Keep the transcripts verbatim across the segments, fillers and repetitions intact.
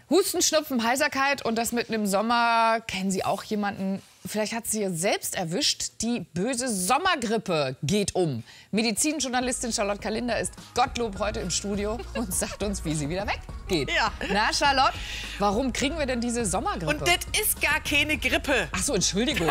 Husten, Schnupfen, Heiserkeit und das mitten im Sommer. Kennen Sie auch jemanden, vielleicht hat sie selbst erwischt, die böse Sommergrippe geht um. Medizinjournalistin Charlotte Kalinder ist Gottlob heute im Studio und sagt uns, wie sie wieder weggeht. Ja. Na, Charlotte, warum kriegen wir denn diese Sommergrippe? Und das ist gar keine Grippe. Ach so, Entschuldigung.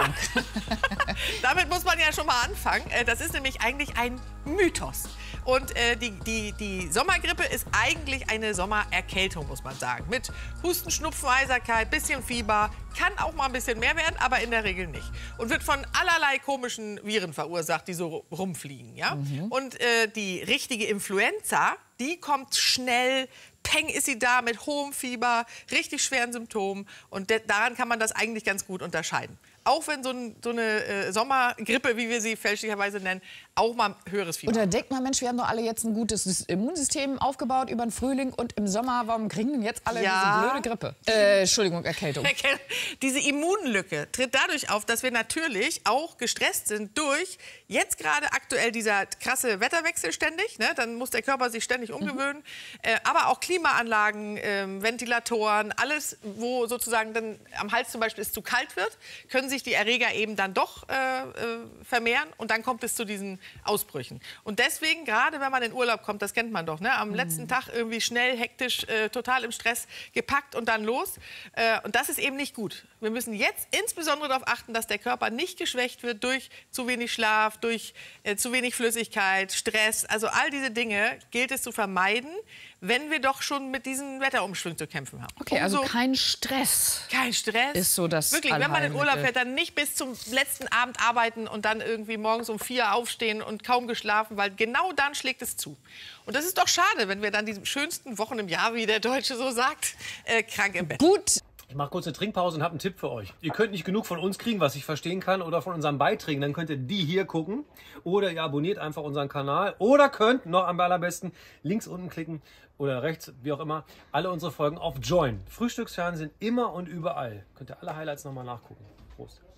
Damit muss man ja schon mal anfangen. Das ist nämlich eigentlich ein Mythos. Und äh, die, die, die Sommergrippe ist eigentlich eine Sommererkältung, muss man sagen. Mit Husten, Schnupfen, Heiserkeit, bisschen Fieber. Kann auch mal ein bisschen mehr werden, aber in der Regel nicht. Und wird von allerlei komischen Viren verursacht, die so rumfliegen. Ja? Mhm. Und äh, die richtige Influenza, die kommt schnell. Peng ist sie da mit hohem Fieber, richtig schweren Symptomen. Und daran kann man das eigentlich ganz gut unterscheiden. Auch wenn so, ein, so eine äh, Sommergrippe, wie wir sie fälschlicherweise nennen, auch mal höheres Fieber. Und da denkt man, Mensch, wir haben doch alle jetzt ein gutes Immunsystem aufgebaut über den Frühling und im Sommer, warum kriegen denn jetzt alle ja. diese blöde Grippe? Äh, Entschuldigung, Erkältung. Diese Immunlücke tritt dadurch auf, dass wir natürlich auch gestresst sind durch jetzt gerade aktuell dieser krasse Wetterwechsel ständig. Ne? Dann muss der Körper sich ständig umgewöhnen. Mhm. Äh, aber auch Klimaanlagen, äh, Ventilatoren, alles, wo sozusagen dann am Hals zum Beispiel es zu kalt wird, können sich die Erreger eben dann doch äh, äh, vermehren und dann kommt es zu diesen Ausbrüchen. Und deswegen, gerade wenn man in Urlaub kommt, das kennt man doch, ne? Am mhm. letzten Tag irgendwie schnell, hektisch, äh, total im Stress gepackt und dann los. Äh, und das ist eben nicht gut. Wir müssen jetzt insbesondere darauf achten, dass der Körper nicht geschwächt wird durch zu wenig Schlaf, durch äh, zu wenig Flüssigkeit, Stress. Also all diese Dinge gilt es zu vermeiden, wenn wir doch schon mit diesen Wetterumschwüngen zu kämpfen haben. Okay, also Umso kein Stress. Kein Stress. Ist so das Wirklich, wenn man in Urlaub fährt, dann nicht bis zum letzten Abend arbeiten und dann irgendwie morgens um vier aufstehen und kaum geschlafen, weil genau dann schlägt es zu. Und das ist doch schade, wenn wir dann die schönsten Wochen im Jahr, wie der Deutsche so sagt, äh, krank im Bett. Gut. Ich mache kurz eine Trinkpause und habe einen Tipp für euch. Ihr könnt nicht genug von uns kriegen, was ich verstehen kann, oder von unseren Beiträgen. Dann könnt ihr die hier gucken. Oder ihr abonniert einfach unseren Kanal. Oder könnt, noch am allerbesten, links unten klicken oder rechts, wie auch immer, alle unsere Folgen auf Join. Frühstücksfernsehen immer und überall. Könnt ihr alle Highlights nochmal nachgucken. Prost.